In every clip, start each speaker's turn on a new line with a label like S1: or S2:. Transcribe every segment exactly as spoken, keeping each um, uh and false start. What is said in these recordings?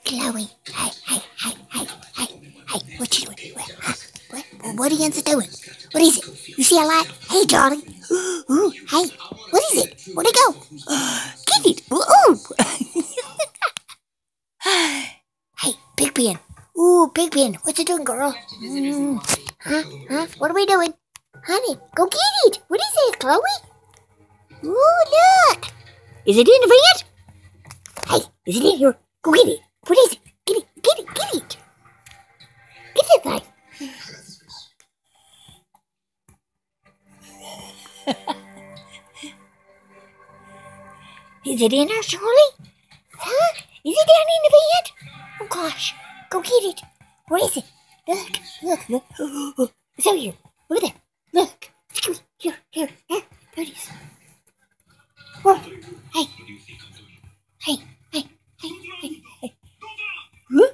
S1: Chloe, hey, hey, hey, hey, hey, hey, what you doing? What, huh? what, what, what are you doing? What is it? You see a light? Hey, Charlie. Ooh, hey, what is it? Where'd it go? Get it. Ooh. Hey, Big Ben. Ooh, Big Ben, what you doing, girl? Mm. Huh? Huh? What are we doing? Honey, go get it. What is it, Chloe? Ooh, look. Is it in the van? Hey, is it in here? Go get it. What is it? Get it, get it, get it. Get that thing. Is it in there, Charlie? Huh? Is it down in the van? Oh, gosh. Go get it. Where is it? Look, look, look. Oh, it's over here. Look at that. Look. Here, here, here. There it is. Whoa. Hey. Hey, hey, hey, hey, hey. Huh?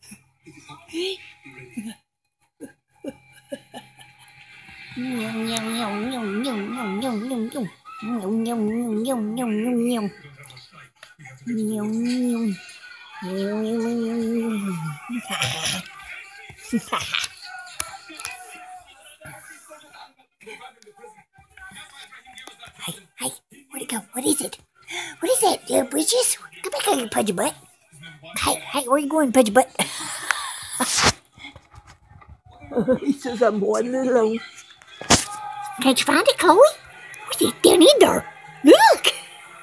S1: Nhung, nhung, nhung, nhung, nhung, nhung, nhung, nhung, nhung. Nhung, nhung, nhung, nhung, nhung, nhung, nhung. Nhung, nhung. Nhung, nhung, nhung, nhung. Hey, hey, where'd it go? What is it? What is that, dear britches? Come back here, you pudgy butt. Hey, hey, where you going, pudgy butt? He says I'm one alone. Can't you find it, Chloe? What's it down in there? Look!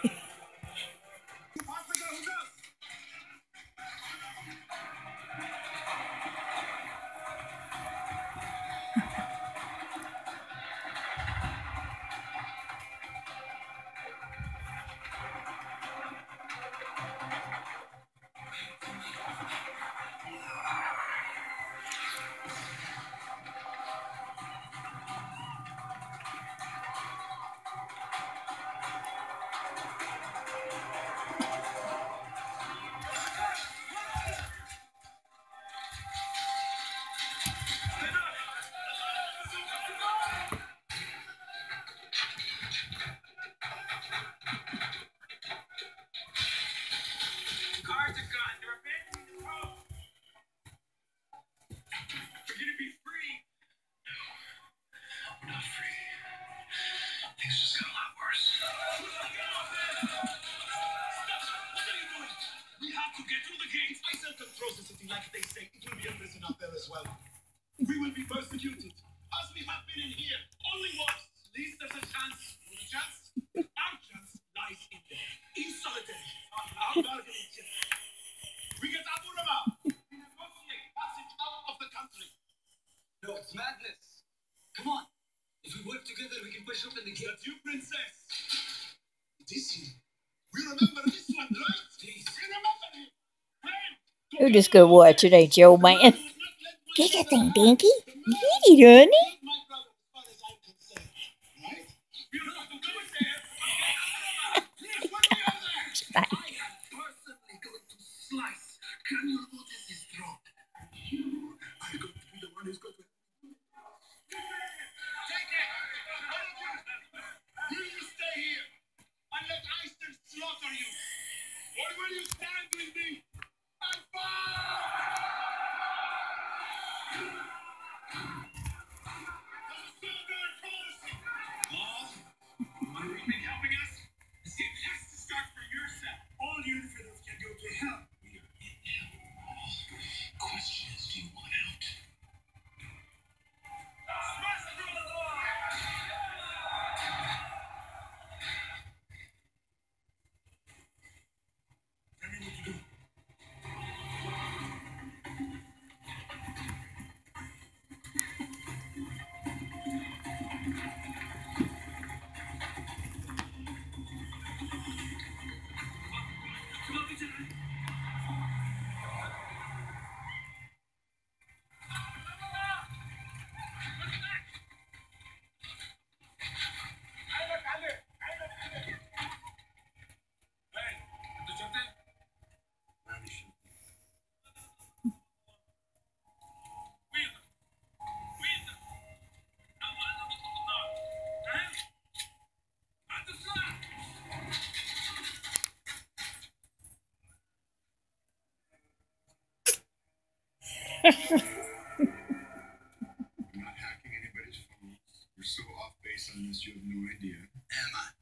S2: Like they say, it will be a prison out there as well. We will be persecuted, as we have been in here, only once. At least there's a chance. For the chance, our chance lies in there. In solitary. Our balcony chest. We get Abu Rama. We negotiate passage out of the country. No, it's madness. Come on. If we work together, we can push open the gate. That's you, princess. It is you. We remember this one, right? Please. We remember him.
S1: You're just gonna watch it, ain't you, old man? Get that thing, Dinky. Get it, honey. Bye.
S2: not hacking anybody's phones. We're so off base on this, you have no idea.
S3: Am I?